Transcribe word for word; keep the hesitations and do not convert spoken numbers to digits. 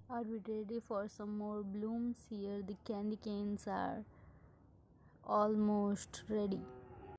Are we ready for some more blooms? Here the candy canes are almost ready.